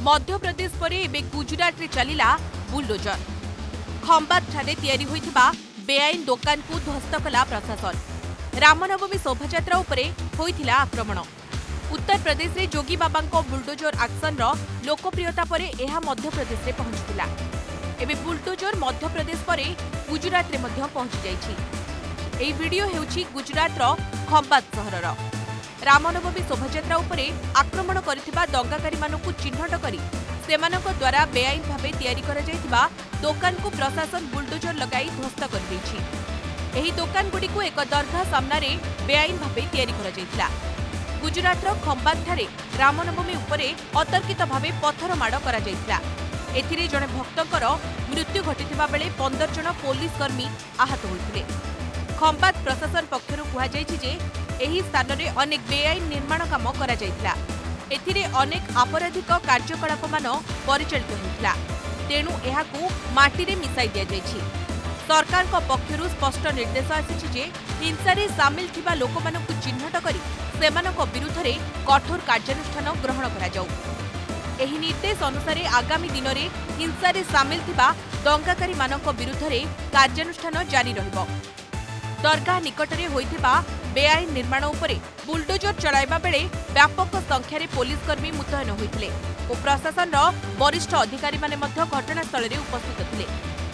मध्य प्रदेश पर एबे गुजरात रे चलिला बुलडोजर। खंबात ठारे तैयारी होइथिबा बेआईन दुकान को ध्वस्त कला प्रशासन। रामनवमी शोभायात्रा उपरे होइथिला आक्रमण। उत्तर प्रदेश रे जोगी बाबा बुलडोजर एक्शन रो लोकप्रियता परे एहा मध्य प्रदेश रे पहुंचुला। एबे बुलडोजर मध्य प्रदेश परे गुजरात रे मध्य पहुंची जाइछि। एही वीडियो हेउछि गुजरात रो खंबात शहर रो। रामनवमी शोभायात्रा उपरे आक्रमण करथिबा दंगाकारी मानकु चिन्हट करी सेमानक द्वारा बेआईन भावे तैयारी करा जायथिबा दुकान को प्रशासन बुलडोजर लगाई ध्वस्त कर दैछि। एही दुकान गुडी को एक दरगाह सामना रे बेआईन भावे तैयारी करा जायथिला। गुजरात रो खंबात ठारे रामनवमी उपरे अतर्कित भावे पत्थर माड़ करा जायथिला। एथिरे जणे भक्तकर मृत्यु घटिथिबा बेले 15 जण पुलिस कर्मी आहत होइथिले। खंबात प्रशासन पक्षरु कुहा जायछि जे एही स्थान रे अनेक बेआईन निर्माण काम करा जायथिला। एथिरे अनेक आपराधिक कार्यकलाप मान परिचालित होइथिला। तेणु एहाकू माटी रे मिसाई दिया जायछि। सरकार को पक्षरु स्पष्ट निर्देश आसिछि जे हिंसा रे शामिल थिबा लोकमानकु चिन्हट करी सेमानक विरुद्ध रे कठोर कार्यानुष्ठान ग्रहण करा जाऊ। एही निर्देश अनुसार आगामी दिन रे हिंसा रे शामिल थिबा दंगाकारी मानक विरुद्ध रे कार्यानुष्ठान जारी रहिबो। दरगाह निकटरे होइथिबा बेआईन निर्माण उपरे बुलडोजर चलाइबा बेले व्यापक संख्यार पुलिसकर्मी मुतयन होइथिले और प्रशासन वरिष्ठ अधिकारी माने मध्य घटनास्थल रे उपस्थित थिले।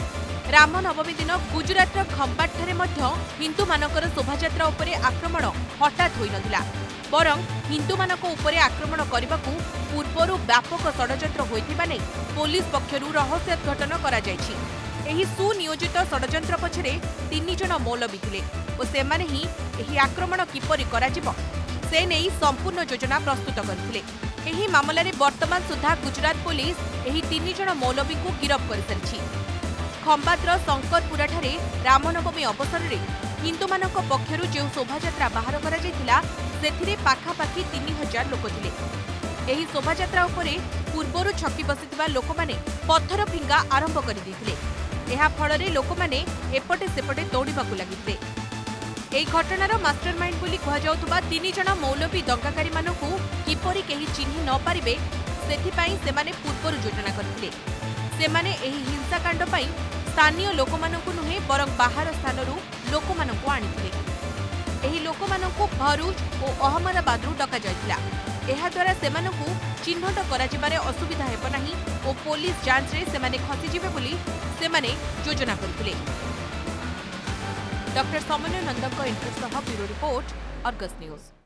रामनवमी दिन गुजरात खंबाट ठारे मध्य हिंदू मानकर शोभायात्रा उपरे आक्रमण हठात होई नथिला, बरं हिंदू मानक उपरे आक्रमण करबाकू पूर्वरु व्यापक षडयंत्र होइथिबा नै पुलिस पक्षरु रहस्योद्घाटन करा जायछि। एही सुनियोजित षडयंत्र पछरे 3 जण मौलवी थिले और सेमाने ही एही आक्रमण किपरि कराजिबो से नै संपूर्ण योजना प्रस्तुत करथिले। एही मामला रे वर्तमान सुधा गुजरात पुलिस एही 3 जण मौलवी को गिरफ्त कर सारिछि। खंबातर शंकरपुरा ठारे रामनवमी अवसर रे हिंदू मानक पक्षरु जे शोभायात्रा बाहर करा जायतिला सेथिरे पाखापाखी 3000 लोक थिले। एही शोभायात्रा उपरे पूर्वरु छकी बसिथिबा लोकमाने पत्थर फिंगा आरंभ करि दैथिले। एहा फଳରେ ଲୋକମାନେ ଏପଟେ ସେପଟେ ଦୌଡ଼ିବାକୁ ଲାଗିଥିଲେ। ଏହି ଘଟଣାର ମାଷ୍ଟରମାଇଣ୍ଡ ବୋଲି କୁହାଯାଉଥିବା 3 ଜଣ ମୌଲବୀ ଦଙ୍ଗାକାରୀମାନଙ୍କୁ କିପରି କେହି ଚିହ୍ନି ନ ପାରିବେ ସେଥିପାଇଁ ସେମାନେ ପୂର୍ବରୁ ଯୋଜନା କରିଥିଲେ। ସେମାନେ ଏହି ହିଂସାକାଣ୍ଡ ପାଇଁ ସ୍ଥାନୀୟ ଲୋକମାନଙ୍କୁ ନୁହେଁ ବରଂ ବାହାର ସ୍ଥାନରୁ ଲୋକମାନଙ୍କୁ ଆଣିଥିଲେ। ଏହି ଲୋକମାନଙ୍କୁ ଭରୁଚ ଓ ଅହମଦାବାଦରୁ ଡକାଯାଇଥିଲା। ଏହାଦ୍ୱାରା ସେମାନଙ୍କୁ ଚିହ୍ନଟ କରାଯିବାରେ ଅସୁବିଧା ହେବ ନାହିଁ ଓ ପୋଲିସ ଯାଞ୍ଚରେ ସେମାନେ ଖସିଯିବେ ବୋଲି ସେମାନେ ଯୋଜନା କରିଥିଲେ। ଡକ୍ଟର ସମନ୍ୱୟ ନନ୍ଦଙ୍କ ଇଣ୍ଟରଭ୍ୟୁ ସହ ବ୍ୟୁରୋ ରିପୋର୍ଟ, ଅର୍ଗସ୍ ନ୍ୟୁଜ୍।